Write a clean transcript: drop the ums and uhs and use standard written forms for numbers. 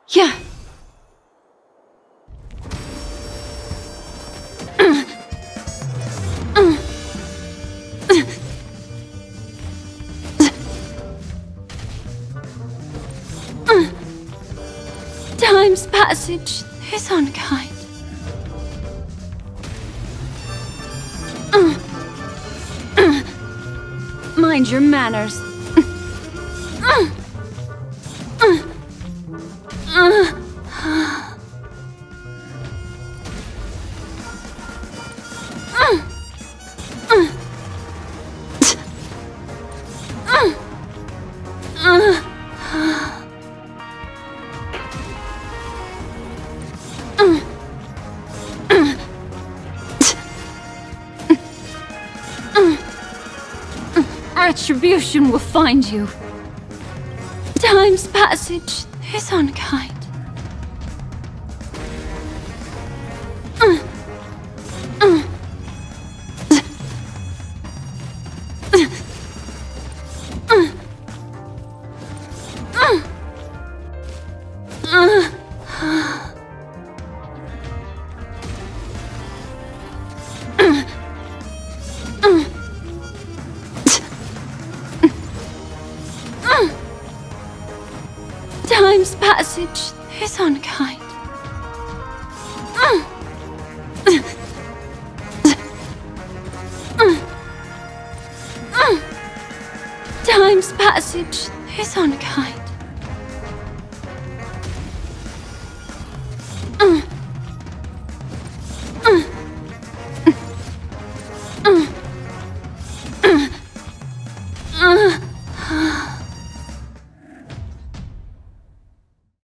Yeah. Time's passage is unkind. Mind your manners. Retribution will find you. Time's passage is unkind. Time's passage is unkind. Time's passage is unkind.